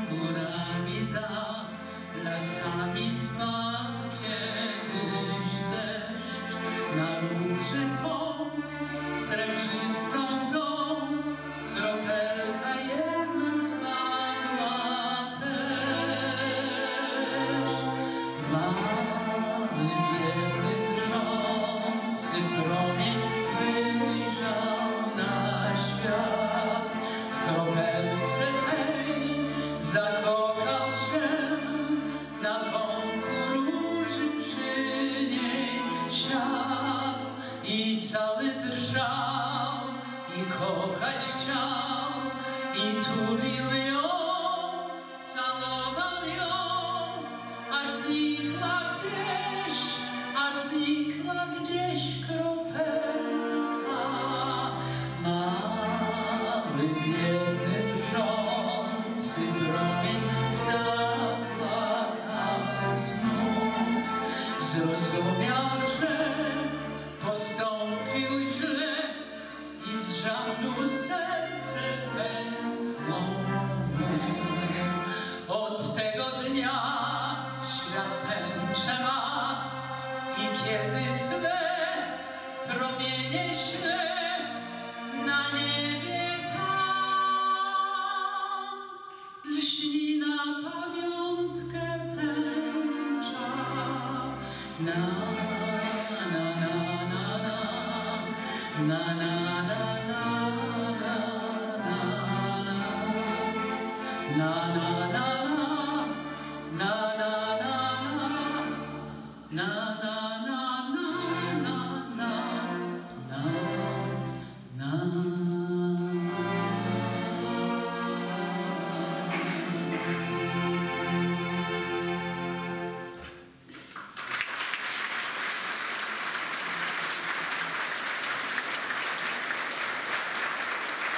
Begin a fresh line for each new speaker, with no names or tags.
górami za lasami spał kiedyś deszcz na róży pąk srebrzystą łzą, kropelka jedna spadła też. Mały, biedny, drżący promień wyjrzał na świat. W kropelce tej zakochał się, na pąku róży przy niej siadł i cały drżał i kochać chciał i tulił ją.